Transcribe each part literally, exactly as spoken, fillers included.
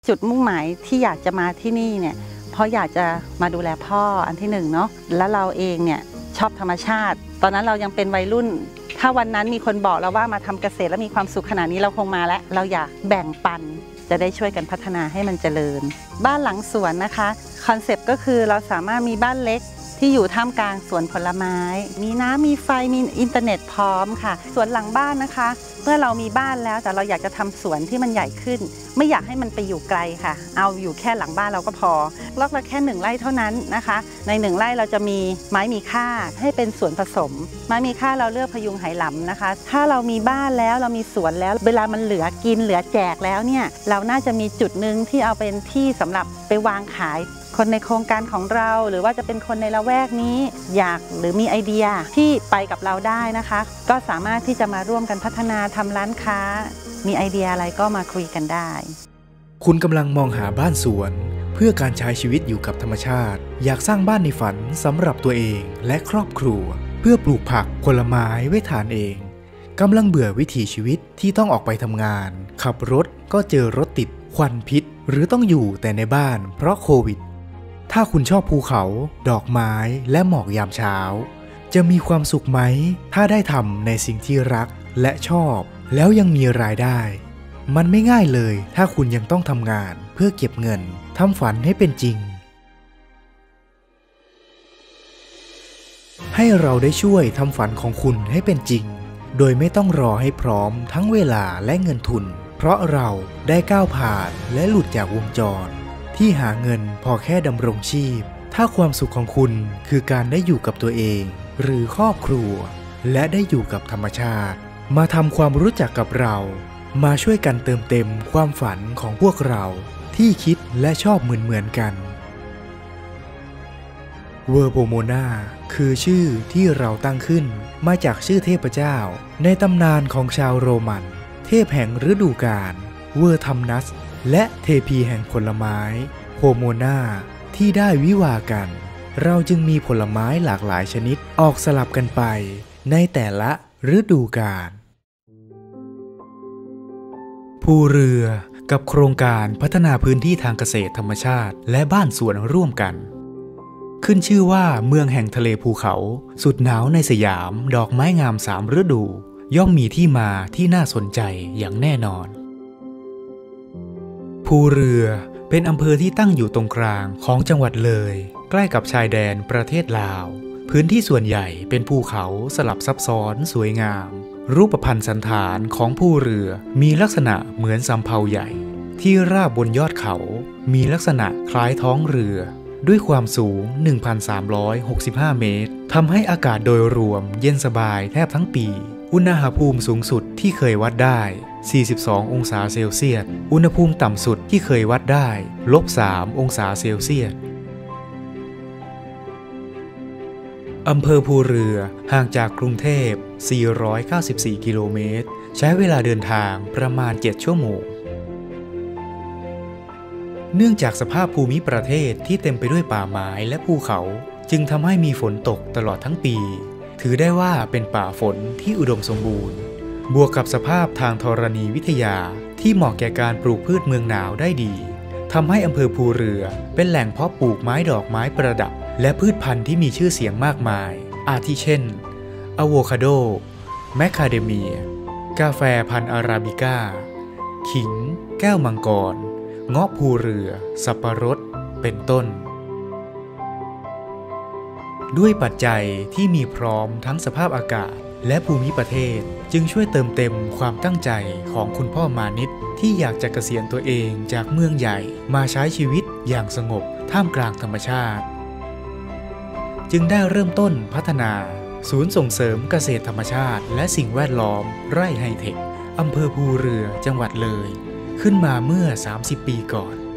จุดมุ่งหมายที่อยากจะมาที่นี่เนี่ยเพราะอยากจะมาดูแลพ่ออันที่หนึ่งเนาะแล้วเราเองเนี่ยชอบธรรมชาติตอนนั้นเรายังเป็นวัยรุ่นถ้าวันนั้นมีคนบอกเราว่ามาทำเกษตรแล้วมีความสุขขนาดนี้เราคงมาแล้วเราอยากแบ่งปันจะได้ช่วยกันพัฒนาให้มันเจริญบ้านหลังสวนนะคะคอนเซปต์ก็คือเราสามารถมีบ้านเล็กที่อยู่ท่ามกลางสวนผลไม้มีน้ำมีไฟมีอินเทอร์เน็ตพร้อมค่ะสวนหลังบ้านนะคะเมื่อเรามีบ้านแล้วแต่เราอยากจะทำสวนที่มันใหญ่ขึ้นไม่อยากให้มันไปอยู่ไกลค่ะเอาอยู่แค่หลังบ้านเราก็พอล็อกละแค่หนึ่งไร่เท่านั้นนะคะในหนึ่งไร่เราจะมีไม้มีค่าให้เป็นสวนผสมไม้มีค่าเราเลือกพยุงไหหลำนะคะถ้าเรามีบ้านแล้วเรามีสวนแล้วเวลามันเหลือกินเหลือแจกแล้วเนี่ยเราน่าจะมีจุดหนึ่งที่เอาเป็นที่สำหรับไปวางขายคนในโครงการของเราหรือว่าจะเป็นคนในละแวกนี้อยากหรือมีไอเดียที่ไปกับเราได้นะคะก็สามารถที่จะมาร่วมกันพัฒนาทำร้านค้ามีไอเดียอะไรก็มาคุยกันได้คุณกำลังมองหาบ้านสวนเพื่อการใช้ชีวิตอยู่กับธรรมชาติอยากสร้างบ้านในฝันสำหรับตัวเองและครอบครัวเพื่อปลูกผักผลไม้ไว้ทานเองกำลังเบื่อวิถีชีวิตที่ต้องออกไปทำงานขับรถก็เจอรถติดควันพิษหรือต้องอยู่แต่ในบ้านเพราะโควิดถ้าคุณชอบภูเขาดอกไม้และหมอกยามเช้าจะมีความสุขไหมถ้าได้ทำในสิ่งที่รักและชอบแล้วยังมีรายได้มันไม่ง่ายเลยถ้าคุณยังต้องทำงานเพื่อเก็บเงินทำฝันให้เป็นจริงให้เราได้ช่วยทำฝันของคุณให้เป็นจริงโดยไม่ต้องรอให้พร้อมทั้งเวลาและเงินทุนเพราะเราได้ก้าวผ่านและหลุดจากวงจรที่หาเงินพอแค่ดำรงชีพถ้าความสุขของคุณคือการได้อยู่กับตัวเองหรือครอบครัวและได้อยู่กับธรรมชาติมาทำความรู้จักกับเรามาช่วยกันเติมเต็มความฝันของพวกเราที่คิดและชอบเหมือนๆกันเวอร์โพโมนาคือชื่อที่เราตั้งขึ้นมาจากชื่อเทพเจ้าในตำนานของชาวโรมันเทพแห่งฤดูกาลเวอร์ทัมนัสและเทพีแห่งผลไม้โพโมนาที่ได้วิวากันเราจึงมีผลไม้หลากหลายชนิดออกสลับกันไปในแต่ละฤดูกาลภูเรือกับโครงการพัฒนาพื้นที่ทางเกษตรธรรมชาติและบ้านสวนร่วมกันขึ้นชื่อว่าเมืองแห่งทะเลภูเขาสุดหนาวในสยามดอกไม้งามสามฤดูย่อมมีที่มาที่น่าสนใจอย่างแน่นอนภูเรือเป็นอำเภอที่ตั้งอยู่ตรงกลางของจังหวัดเลยใกล้กับชายแดนประเทศลาวพื้นที่ส่วนใหญ่เป็นภูเขาสลับซับซ้อนสวยงามรูปพรรณสันฐานของภูเรือมีลักษณะเหมือนสำเภาใหญ่ที่ราบบนยอดเขามีลักษณะคล้ายท้องเรือด้วยความสูง หนึ่งพันสามร้อยหกสิบห้า เมตรทำให้อากาศโดยรวมเย็นสบายแทบทั้งปีอุณหภูมิสูงสุดที่เคยวัดได้สี่สิบสององศาเซลเซียสอุณหภูมิต่ำสุดที่เคยวัดได้ลบสามองศาเซลเซียสอำเภอภูเรือห่างจากกรุงเทพสี่ร้อยเก้าสิบสี่กิโลเมตรใช้เวลาเดินทางประมาณเจ็ดชั่วโมงเนื่องจากสภาพภูมิประเทศที่เต็มไปด้วยป่าไม้และภูเขาจึงทำให้มีฝนตกตลอดทั้งปีถือได้ว่าเป็นป่าฝนที่อุดมสมบูรณ์บวกกับสภาพทางธรณีวิทยาที่เหมาะแก่การปลูกพืชเมืองหนาวได้ดีทำให้อำเภอภูเรือเป็นแหล่งเพาะปลูกไม้ดอกไม้ประดับและพืชพันธุ์ที่มีชื่อเสียงมากมายอาทิเช่นอะโวคาโดแมคคาเดเมียกาแฟพันธุ์อาราบิก้าขิงแก้วมังกรเงาะภูเรือสับปะรดเป็นต้นด้วยปัจจัยที่มีพร้อมทั้งสภาพอากาศและภูมิประเทศจึงช่วยเติมเต็มความตั้งใจของคุณพ่อมานิตที่อยากจะเกษียณตัวเองจากเมืองใหญ่มาใช้ชีวิตอย่างสงบท่ามกลางธรรมชาติจึงได้เริ่มต้นพัฒนาศูนย์ส่งเสริมเกษตรธรรมชาติและสิ่งแวดล้อมไร่ไฮเทคอำเภอภูเรือจังหวัดเลยขึ้นมาเมื่อสามสิบปีก่อน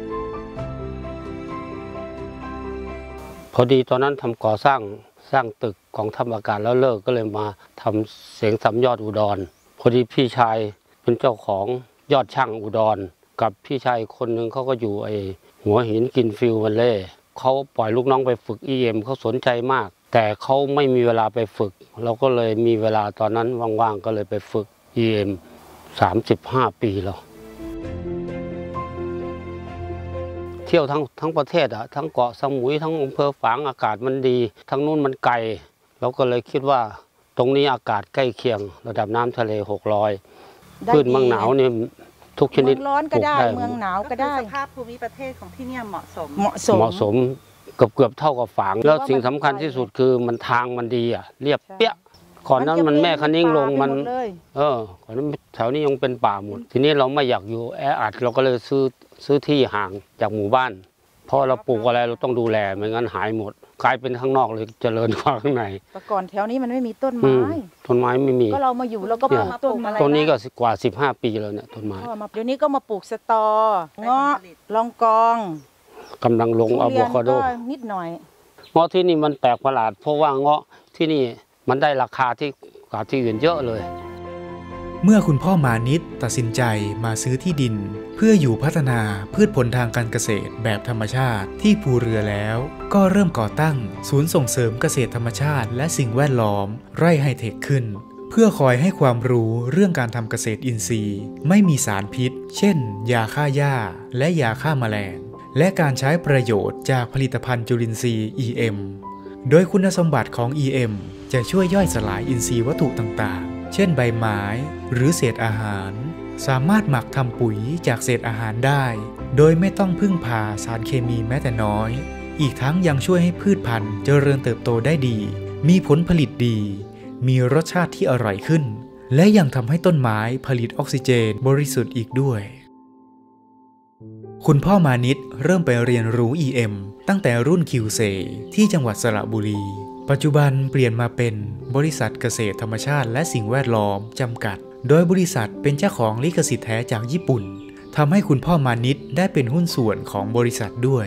พอดีตอนนั้นทำก่อสร้างสร้างตึกของธรรมการแล้วเลิกก็เลยมาทำเสียงสามยอดอุดรพอดีพี่ชายเป็นเจ้าของยอดช่างอุดรกับพี่ชายคนหนึ่งเขาก็อยู่ไอหัวหินกินฟิลวันเล่เขาปล่อยลูกน้องไปฝึก อี เอ็ม เขาสนใจมากแต่เขาไม่มีเวลาไปฝึกเราก็เลยมีเวลาตอนนั้นว่างๆก็เลยไปฝึก อี เอ็ม สามสิบห้าปีแล้วเที่ยวทั้งทั้งประเทศอ่ะทั้งเกาะสมุยทั้งอำเภอฝางอากาศมันดีทั้งนู้นมันไกลเราก็เลยคิดว่าตรงนี้อากาศใกล้เคียงระดับน้ำทะเลหกร้อยพืชเมืองหนาวนี่ทุกชนิดเมืองร้อนก็ได้เมืองหนาวก็ได้สภาพภูมิประเทศของที่เนี่ยเหมาะสมเหมาะสมเหมาะสมเกือบเกือบเท่ากับฝางแล้วสิ่งสำคัญที่สุดคือมันทางมันดีอ่ะเรียบเปี้ยก่อนนั้นมันแม่คันนิ่งลงมันเออก่อนนั้นแถวนี้ยังเป็นป่าหมดทีนี้เราไม่อยากอยู่แออัดเราก็เลยซื้อซื้อที่ห่างจากหมู่บ้านเพราะเราปลูกอะไรเราต้องดูแลไม่งั้นหายหมดกลายเป็นข้างนอกเลยเจริญกว่าข้างในแต่ก่อนแถวนี้มันไม่มีต้นไม้ต้นไม้ไม่มีก็เรามาอยู่เราก็ปลูกต้นอะไรต้นนี้ก็กว่าสิบห้าปีแล้วเนี่ยต้นไม้เดี๋ยวนี้ก็มาปลูกสตอเงาะลองกองกำลังลงอะโวคาโดนิดหน่อยเงาะที่นี่มันแปลกประหลาดเพราะว่าเงาะที่นี่มันได้ราคาที่กว่าที่อื่นเยอะเลยเมื่อคุณพ่อมานิดตัดสินใจมาซื้อที่ดินเพื่ออยู่พัฒนาพืชผลทางการเกษตรแบบธรรมชาติที่ภูเรือแล้วก็เริ่มก่อตั้งศูนย์ส่งเสริมเกษตรธรรมชาติและสิ่งแวดล้อมไร่ไฮเทคขึ้นเพื่อคอยให้ความรู้เรื่องการทำเกษตรอินทรีย์ไม่มีสารพิษเช่นยาฆ่าหญ้าและยาฆ่าแมลงและการใช้ประโยชน์จากผลิตภัณฑ์จุลินทรีย์ อี เอ็ม โดยคุณสมบัติของ อี เอ็ม จะช่วยย่อยสลายอินทรีย์วัตถุต่างๆเช่นใบไม้หรือเศษอาหารสามารถหมักทำปุ๋ยจากเศษอาหารได้โดยไม่ต้องพึ่งพาสารเคมีแม้แต่น้อยอีกทั้งยังช่วยให้พืชพันธุ์เจริญเติบโตได้ดีมีผลผลิตดีมีรสชาติที่อร่อยขึ้นและยังทำให้ต้นไม้ผลิตออกซิเจนบริสุทธิ์อีกด้วยคุณพ่อมานิดเริ่มไปเรียนรู้ อี เอ็ม ตั้งแต่รุ่น คิว ซี ที่จังหวัดสระบุรีปัจจุบันเปลี่ยนมาเป็นบริษัทเกษตรธรรมชาติและสิ่งแวดล้อมจำกัดโดยบริษัทเป็นเจ้าของลิขสิทธิ์แท้จากญี่ปุ่นทำให้คุณพ่อมานิดได้เป็นหุ้นส่วนของบริษัทด้วย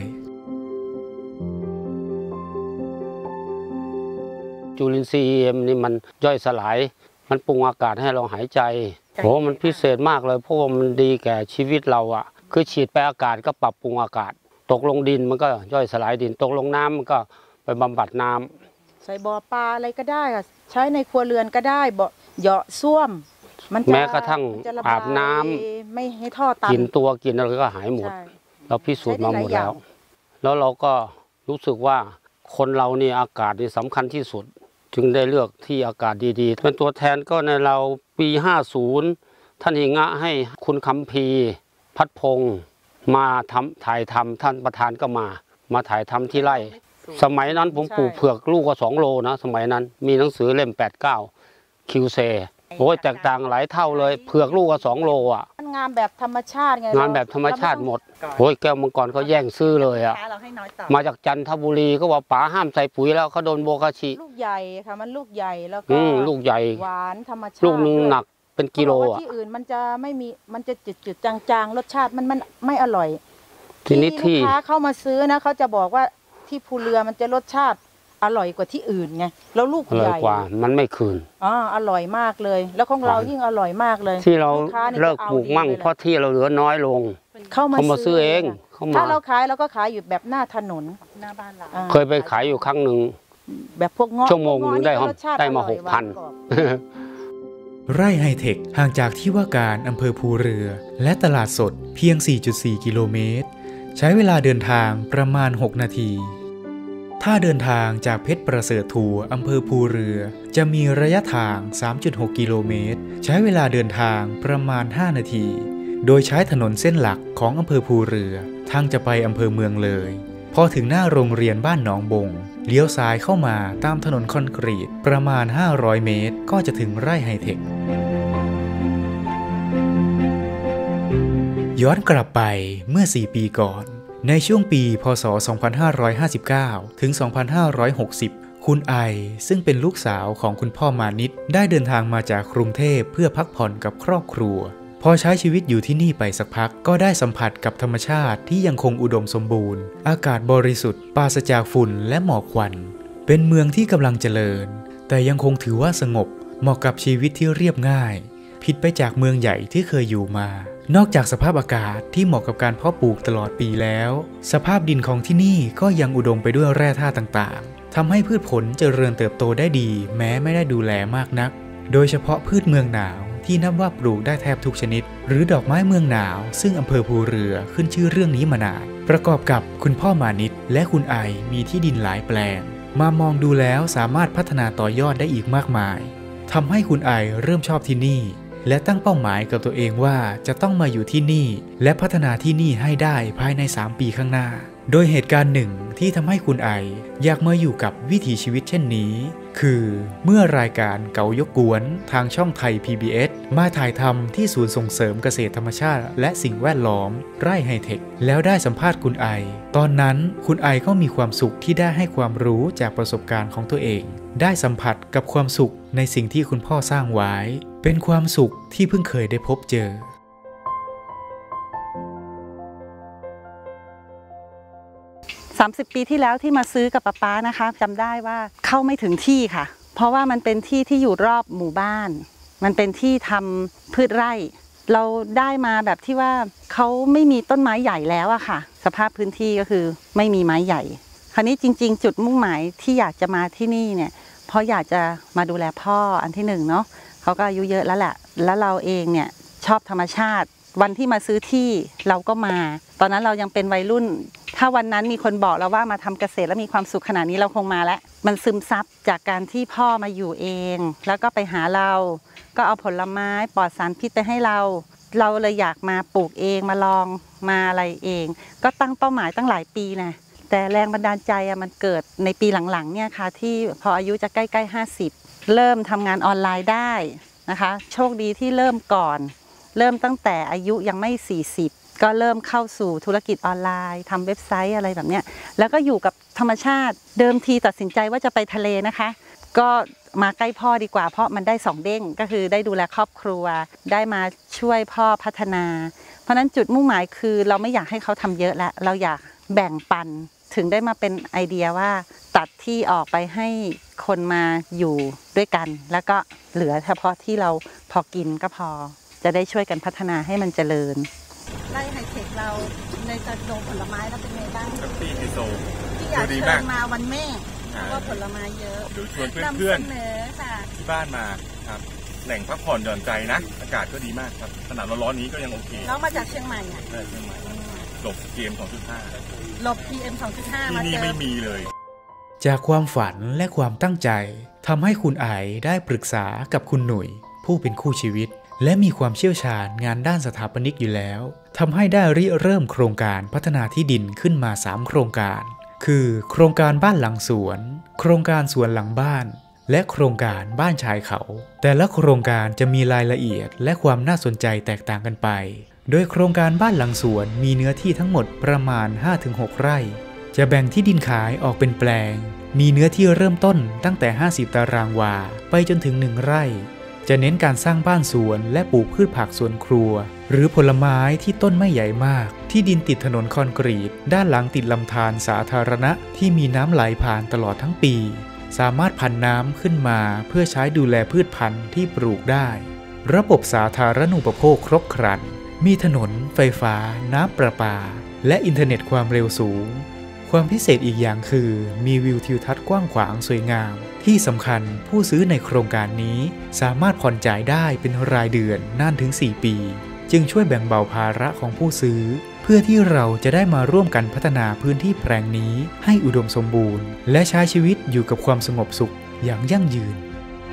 จุลินทรีย์ อี เอ็ม นี่มันย่อยสลายมันปรุงอากาศให้เราหายใจโหมันพิเศษมากเลยเพราะว่ามันดีแก่ชีวิตเราอ่ะคือฉีดไปอากาศก็ปรับปรุงอากาศตกลงดินมันก็ย่อยสลายดินตกลงน้ำมันก็ไปบำบัดน้ำใส่บ่อปลาอะไรก็ได้ค่ะใช้ในครัวเรือนก็ได้บ่อเหยาะส้วมมันแม้กระทั่งอาบน้ำไม่ให้ท่อตันกินตัวกินอะไรก็หายหมดเราพิสูจน์มาหมดแล้วแล้วเราก็รู้สึกว่าคนเรานี่อากาศนี่สำคัญที่สุดจึงได้เลือกที่อากาศดีๆเป็นตัวแทนก็ในเราปีห้าสิบท่านหิงะให้คุณคำพีพัดพงศ์มาทำถ่ายทำท่านประธานก็มามาถ่ายทำที่ไร่สมัยนั้นผมปลูกเผือกลูกก็สองโลนะสมัยนั้นมีหนังสือเล่มแปดเก้าคิวเซโอ้ยแตกต่างหลายเท่าเลยเผือกลูกก็สองโลอ่ะงานแบบธรรมชาติไงงานแบบธรรมชาติหมดโอ้ยแก้วมังกรเขาแย่งซื้อเลยอ่ะมาจากจันทบุรีก็ว่าป๋าห้ามใส่ปุ๋ยแล้วเขาโดนโบกาชิลูกใหญ่ค่ะมันลูกใหญ่แล้วก็ลูกใหญ่หวานธรรมชาติลูกนึงหนักเป็นกิโลอ่ะที่อื่นมันจะไม่มีมันจะจืดๆจางๆรสชาติมันมันไม่อร่อยทีนี้ที่ลูกค้าเข้ามาซื้อนะเขาจะบอกว่าที่ภูเรือมันจะรสชาติอร่อยกว่าที่อื่นไงแล้วลูกใหญ่กว่ามันไม่คืนอ๋ออร่อยมากเลยแล้วของเรายิ่งอร่อยมากเลยที่เราเลิกปลูกมั่งเพราะที่เราเหลือน้อยลงเข้ามาซื้อเองถ้าเราขายเราก็ขายอยู่แบบหน้าถนนหน้าบ้านเราเคยไปขายอยู่ครั้งหนึ่งแบบพวกเงาะชั่วโมงนึงได้ได้มาหกพันไร่ไฮเทคห่างจากที่ว่าการอำเภอภูเรือและตลาดสดเพียง สี่จุดสี่ กิโลเมตรใช้เวลาเดินทางประมาณหกนาทีถ้าเดินทางจากเพชรประเสริฐทัวร์อำเภอภูเรือจะมีระยะทาง สามจุดหก กิโลเมตรใช้เวลาเดินทางประมาณห้านาทีโดยใช้ถนนเส้นหลักของอำเภอภูเรือทางจะไปอำเภอเมืองเลยพอถึงหน้าโรงเรียนบ้านหนองบงเลี้ยวซ้ายเข้ามาตามถนนคอนกรีตประมาณห้าร้อยเมตรก็จะถึงไร่ไฮเทคย้อนกลับไปเมื่อสี่ปีก่อนในช่วงปีพ.ศ. สองพันห้าร้อยห้าสิบเก้า ถึง สองพันห้าร้อยหกสิบ คุณไอซึ่งเป็นลูกสาวของคุณพ่อมานิดได้เดินทางมาจากกรุงเทพเพื่อพักผ่อนกับครอบครัวพอใช้ชีวิตอยู่ที่นี่ไปสักพักก็ได้สัมผัสกับธรรมชาติที่ยังคงอุดมสมบูรณ์อากาศบริสุทธิ์ปราศจากฝุ่นและหมอกควันเป็นเมืองที่กำลังเจริญแต่ยังคงถือว่าสงบเหมาะกับชีวิตที่เรียบง่ายผิดไปจากเมืองใหญ่ที่เคยอยู่มานอกจากสภาพอากาศที่เหมาะกับการเพาะปลูกตลอดปีแล้วสภาพดินของที่นี่ก็ยังอุดมไปด้วยแร่ธาตุต่างๆทำให้พืชผลเจริญเติบโตได้ดีแม้ไม่ได้ดูแลมากนักโดยเฉพาะพืชเมืองหนาวที่นับว่าปลูกได้แทบทุกชนิดหรือดอกไม้เมืองหนาวซึ่งอำเภอภูเรือขึ้นชื่อเรื่องนี้มานานประกอบกับคุณพ่อมานิตและคุณไอมีที่ดินหลายแปลงมามองดูแล้วสามารถพัฒนาต่อยอดได้อีกมากมายทำให้คุณไอเริ่มชอบที่นี่และตั้งเป้าหมายกับตัวเองว่าจะต้องมาอยู่ที่นี่และพัฒนาที่นี่ให้ได้ภายในสามปีข้างหน้าโดยเหตุการณ์หนึ่งที่ทำให้คุณไออยากมาอยู่กับวิถีชีวิตเช่นนี้คือเมื่อรายการเก๋ายกกวนทางช่องไทย พี บี เอส มาถ่ายทำที่ศูนย์ส่งเสริมเกษตรธรรมชาติและสิ่งแวดล้อมไร่ไฮเทคแล้วได้สัมภาษณ์คุณไอตอนนั้นคุณไอก็มีความสุขที่ได้ให้ความรู้จากประสบการณ์ของตัวเองได้สัมผัสกับความสุขในสิ่งที่คุณพ่อสร้างไว้เป็นความสุขที่เพิ่งเคยได้พบเจอสามสิบปีที่แล้วที่มาซื้อกับป๊าป๊านะคะจำได้ว่าเข้าไม่ถึงที่ค่ะเพราะว่ามันเป็นที่ที่อยู่รอบหมู่บ้านมันเป็นที่ทำพืชไร่เราได้มาแบบที่ว่าเขาไม่มีต้นไม้ใหญ่แล้วอะค่ะสภาพพื้นที่ก็คือไม่มีไม้ใหญ่คราวนี้จริงๆจุดมุ่งหมายที่อยากจะมาที่นี่เนี่ยเพราะอยากจะมาดูแลพ่ออันที่หนึ่งเนาะเขาก็อายุเยอะแล้วแหละแล้วเราเองเนี่ยชอบธรรมชาติวันที่มาซื้อที่เราก็มาตอนนั้นเรายังเป็นวัยรุ่นถ้าวันนั้นมีคนบอกเราว่ามาทำเกษตรแล้วมีความสุขขนาดนี้เราคงมาแล้วมันซึมซับจากการที่พ่อมาอยู่เองแล้วก็ไปหาเราก็เอาผลไม้ปลอดสารพิษไปให้เราเราเลยอยากมาปลูกเองมาลองมาอะไรเองก็ตั้งเป้าหมายตั้งหลายปีนะแต่แรงบันดาลใจมันเกิดในปีหลังๆเนี่ยค่ะที่พออายุจะใกล้ๆห้าสิบเริ่มทำงานออนไลน์ได้นะคะโชคดีที่เริ่มก่อนเริ่มตั้งแต่อายุยังไม่สี่สิบก็เริ่มเข้าสู่ธุรกิจออนไลน์ทำเว็บไซต์อะไรแบบเนี้ยแล้วก็อยู่กับธรรมชาติเดิมทีตัดสินใจว่าจะไปทะเลนะคะก็มาใกล้พ่อดีกว่าเพราะมันได้สองเด้งก็คือได้ดูแลครอบครัวได้มาช่วยพ่อพัฒนาเพราะนั้นจุดมุ่งหมายคือเราไม่อยากให้เขาทำเยอะแล้วเราอยากแบ่งปันถึงได้มาเป็นไอเดียว่าตัดที่ออกไปให้คนมาอยู่ด้วยกันแล้วก็เหลือเฉพาะที่เราพอกินก็พอจะได้ช่วยกันพัฒนาให้มันเจริญไร่ไฮเทคเราในกระโดงผลไม้แล้วเป็นไงบ้างปีไฮโซที่อยากเชิญมาวันแม่เพราะว่าผลไม้เยอะดูชวนเพื่อนๆที่บ้านมาครับแหล่งพักผ่อนหย่อนใจนะอากาศก็ดีมากครับขนาดร้อนๆนี้ก็ยังโอเคน้องมาจากเชียงใหม่อ่ะใช่เชียงใหม่หลบ พี เอ็ม สองจุดห้าหลบ พี เอ็ม สองจุดห้าที่นี่ไม่มีเลยจากความฝันและความตั้งใจทำให้คุณไอได้ปรึกษากับคุณหนุ่ยผู้เป็นคู่ชีวิตและมีความเชี่ยวชาญงานด้านสถาปนิกอยู่แล้วทำให้ได้ริเริ่มโครงการพัฒนาที่ดินขึ้นมาสามโครงการคือโครงการบ้านหลังสวนโครงการสวนหลังบ้านและโครงการบ้านชายเขาแต่ละโครงการจะมีรายละเอียดและความน่าสนใจแตกต่างกันไปโดยโครงการบ้านหลังสวนมีเนื้อที่ทั้งหมดประมาณ ห้าถึงหก ไร่จะแบ่งที่ดินขายออกเป็นแปลงมีเนื้อที่เริ่มต้นตั้งแต่ห้าสิบตารางวาไปจนถึงหนึ่งไร่จะเน้นการสร้างบ้านสวนและปลูกพืชผักสวนครัวหรือผลไม้ที่ต้นไม่ใหญ่มากที่ดินติดถนนคอนกรีตด้านหลังติดลำธารสาธารณะที่มีน้ำไหลผ่านตลอดทั้งปีสามารถผันน้ำขึ้นมาเพื่อใช้ดูแลพืชพันธุ์ที่ปลูกได้ระบบสาธารณูปโภคครบครันมีถนนไฟฟ้าน้ำประปาและอินเทอร์เน็ตความเร็วสูงความพิเศษอีกอย่างคือมีวิวทิวทัศน์กว้างขวางสวยงามที่สำคัญผู้ซื้อในโครงการนี้สามารถผ่อนจ่ายได้เป็นรายเดือนนานถึงสี่ปีจึงช่วยแบ่งเบาภาระของผู้ซื้อเพื่อที่เราจะได้มาร่วมกันพัฒนาพื้นที่แปลงนี้ให้อุดมสมบูรณ์และใช้ชีวิตอยู่กับความสงบสุขอย่างยั่งยืน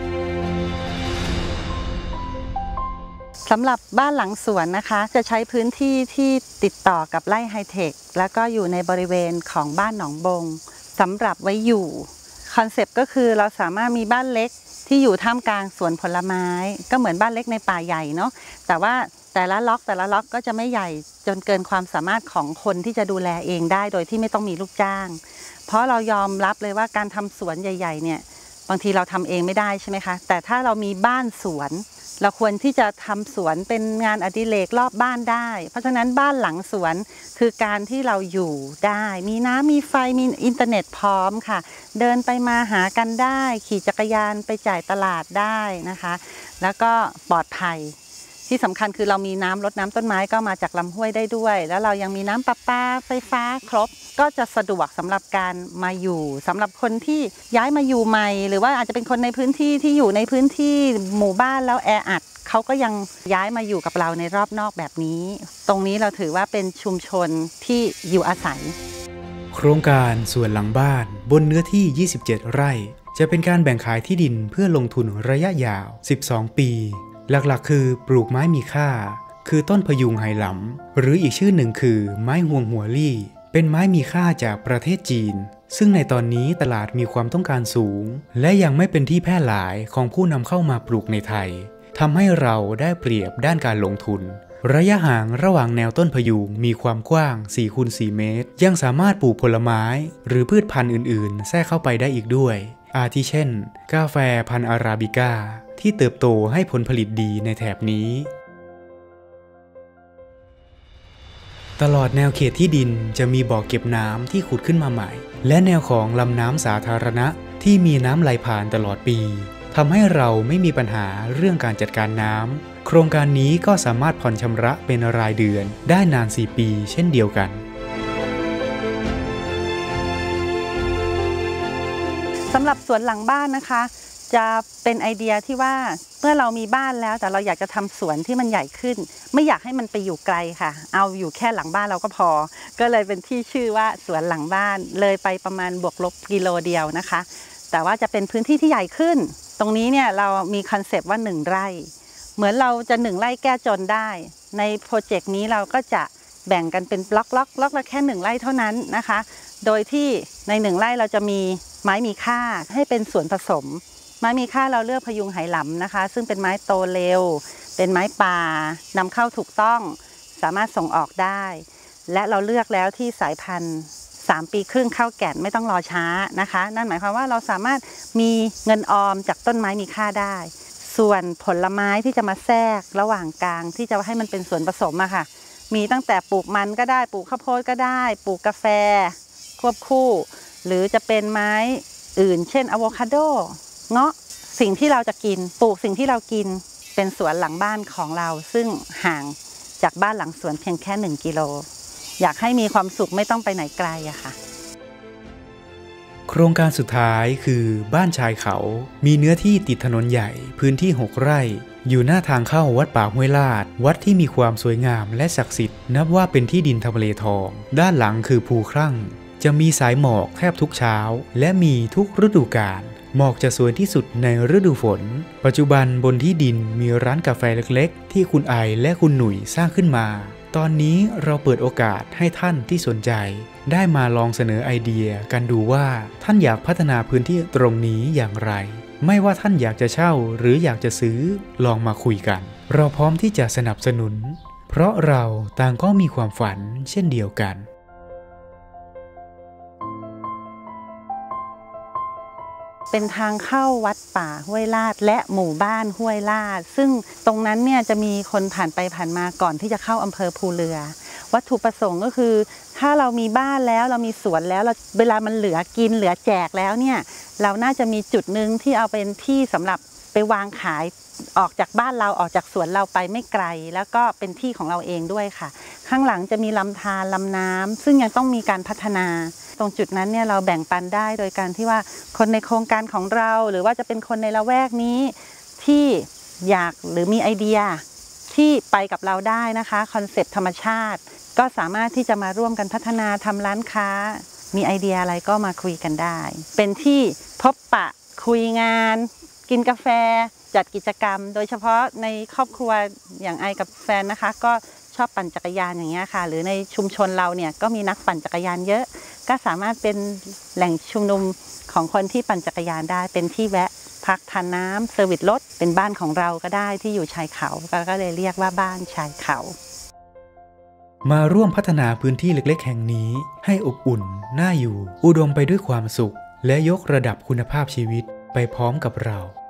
สำหรับบ้านหลังสวนนะคะจะใช้พื้นที่ที่ติดต่อกับไร่ไฮเทคแล้วก็อยู่ในบริเวณของบ้านหนองบงสำหรับไว้อยู่คอนเซปต์ก็คือเราสามารถมีบ้านเล็กที่อยู่ท่ามกลางสวนผลไม้ก็เหมือนบ้านเล็กในป่าใหญ่เนาะแต่ว่าแต่ละล็อกแต่ละล็อกก็จะไม่ใหญ่จนเกินความสามารถของคนที่จะดูแลเองได้โดยที่ไม่ต้องมีลูกจ้างเพราะเรายอมรับเลยว่าการทำสวนใหญ่ๆเนี่ยบางทีเราทำเองไม่ได้ใช่ไหมคะแต่ถ้าเรามีบ้านสวนเราควรที่จะทำสวนเป็นงานอดิเรกรอบบ้านได้เพราะฉะนั้นบ้านหลังสวนคือการที่เราอยู่ได้มีน้ำมีไฟมีอินเทอร์เน็ตพร้อมค่ะเดินไปมาหากันได้ขี่จักรยานไปจ่ายตลาดได้นะคะแล้วก็ปลอดภัยที่สำคัญคือเรามีน้ำรดน้ำต้นไม้ก็มาจากลำห้วยได้ด้วยแล้วเรายังมีน้ำประปาไฟฟ้าครบก็จะสะดวกสำหรับการมาอยู่สำหรับคนที่ย้ายมาอยู่ใหม่หรือว่าอาจจะเป็นคนในพื้นที่ที่อยู่ในพื้นที่หมู่บ้านแล้วแออัดเขเขาก็ยังย้ายมาอยู่กับเราในรอบนอกแบบนี้ตรงนี้เราถือว่าเป็นชุมชนที่อยู่อาศัยโครงการสวนหลังบ้านบนเนื้อที่ยี่สิบเจ็ดไร่จะเป็นการแบ่งขายที่ดินเพื่อลงทุนระยะยาวสิบสองปีหลักๆคือปลูกไม้มีค่าคือต้นพยุงไหหลำหรืออีกชื่อหนึ่งคือไม้ห่วงหัวลี่เป็นไม้มีค่าจากประเทศจีนซึ่งในตอนนี้ตลาดมีความต้องการสูงและยังไม่เป็นที่แพร่หลายของผู้นำเข้ามาปลูกในไทยทำให้เราได้เปรียบด้านการลงทุนระยะห่างระหว่างแนวต้นพยุงมีความกว้าง สี่คูณสี่ เมตรยังสามารถปลูกผลไม้หรือพืชพันธุ์อื่นๆแทรกเข้าไปได้อีกด้วยอาทิเช่นกาแฟพันธุ์อาราบิก้าที่เติบโตให้ผลผลิตดีในแถบนี้ตลอดแนวเขตที่ดินจะมีบ่อเก็บน้ำที่ขุดขึ้นมาใหม่และแนวของลำน้ำสาธารณะที่มีน้ำไหลผ่านตลอดปีทำให้เราไม่มีปัญหาเรื่องการจัดการน้ำโครงการนี้ก็สามารถผ่อนชำระเป็นรายเดือนได้นานสี่ปีเช่นเดียวกันสำหรับสวนหลังบ้านนะคะจะเป็นไอเดียที่ว่าเมื่อเรามีบ้านแล้วแต่เราอยากจะทำสวนที่มันใหญ่ขึ้นไม่อยากให้มันไปอยู่ไกลค่ะเอาอยู่แค่หลังบ้านเราก็พอก็เลยเป็นที่ชื่อว่าสวนหลังบ้านเลยไปประมาณบวกลบกิโลเดียวนะคะแต่ว่าจะเป็นพื้นที่ที่ใหญ่ขึ้นตรงนี้เนี่ยเรามีคอนเซปต์ว่าหนึ่งไร่เหมือนเราจะหนึ่งไร่แก้จนได้ในโปรเจกต์นี้เราก็จะแบ่งกันเป็นบล็อกล็อกล็อกละแค่หนึ่งไร่เท่านั้นนะคะโดยที่ในหนึ่งไร่เราจะมีไม้มีค่าให้เป็นส่วนผสมไม้มีค่าเราเลือกพยุงไหหลำนะคะซึ่งเป็นไม้โตเร็วเป็นไม้ป่านำเข้าถูกต้องสามารถส่งออกได้และเราเลือกแล้วที่สายพันธุ์สามปีครึ่งเข้าแก่นไม่ต้องรอช้านะคะนั่นหมายความว่าเราสามารถมีเงินออมจากต้นไม้มีค่าได้ส่วนผลไม้ที่จะมาแทรกระหว่างกลางที่จะให้มันเป็นส่วนผสมอะค่ะมีตั้งแต่ปลูกมันก็ได้ปลูกข้าวโพดก็ได้ปลูกกาแฟควบคู่หรือจะเป็นไม้อื่นเช่นอะโวคาโดเงาะสิ่งที่เราจะกินปลูกสิ่งที่เรากินเป็นสวนหลังบ้านของเราซึ่งห่างจากบ้านหลังสวนเพียงแค่หนึ่งกิโลอยากให้มีความสุขไม่ต้องไปไหนไกลอะค่ะโครงการสุดท้ายคือบ้านชายเขามีเนื้อที่ติดถนนใหญ่พื้นที่หกไร่อยู่หน้าทางเข้าวัดป่าห้วยลาดวัดที่มีความสวยงามและศักดิ์สิทธิ์นับว่าเป็นที่ดินทำเลทองด้านหลังคือภูครั่งจะมีสายหมอกแทบทุกเช้าและมีทุกฤดูกาลหมอกจะสวยที่สุดในฤดูฝนปัจจุบันบนที่ดินมีร้านกาแฟเล็กๆที่คุณไอและคุณหนุ่ยสร้างขึ้นมาตอนนี้เราเปิดโอกาสให้ท่านที่สนใจได้มาลองเสนอไอเดียกันดูว่าท่านอยากพัฒนาพื้นที่ตรงนี้อย่างไรไม่ว่าท่านอยากจะเช่าหรืออยากจะซื้อลองมาคุยกันเราพร้อมที่จะสนับสนุนเพราะเราต่างก็มีความฝันเช่นเดียวกันเป็นทางเข้าวัดป่าห้วยลาดและหมู่บ้านห้วยลาดซึ่งตรงนั้นเนี่ยจะมีคนผ่านไปผ่านมาก่อนที่จะเข้าอำเภอภูเรือวัตถุประสงค์ก็คือถ้าเรามีบ้านแล้วเรามีสวนแล้วเวลามันเหลือกินเหลือแจกแล้วเนี่ยเราน่าจะมีจุดนึงที่เอาเป็นที่สำหรับไปวางขายออกจากบ้านเราออกจากสวนเราไปไม่ไกลแล้วก็เป็นที่ของเราเองด้วยค่ะข้างหลังจะมีลำธารลำน้ำซึ่งยังต้องมีการพัฒนาตรงจุดนั้นเนี่ยเราแบ่งปันได้โดยการที่ว่าคนในโครงการของเราหรือว่าจะเป็นคนในละแวกนี้ที่อยากหรือมีไอเดียที่ไปกับเราได้นะคะคอนเซ็ปต์ธรรมชาติก็สามารถที่จะมาร่วมกันพัฒนาทำร้านค้ามีไอเดียอะไรก็มาคุยกันได้เป็นที่พบปะคุยงานกินกาแฟจัดกิจกรรมโดยเฉพาะในครอบครัวอย่างไอกับแฟนนะคะก็ชอบปั่นจักรยานอย่างเงี้ยค่ะหรือในชุมชนเราเนี่ยก็มีนักปั่นจักรยานเยอะก็สามารถเป็นแหล่งชุมนุมของคนที่ปั่นจักรยานได้เป็นที่แวะพักทานน้ำเซอร์วิสรถเป็นบ้านของเราก็ได้ที่อยู่ชายเขาก็เลยเรียกว่าบ้านชายเขามาร่วมพัฒนาพื้นที่เล็กๆแห่งนี้ให้อบอุ่นน่าอยู่อุดมไปด้วยความสุขและยกระดับคุณภาพชีวิตไปพร้อมกับเรา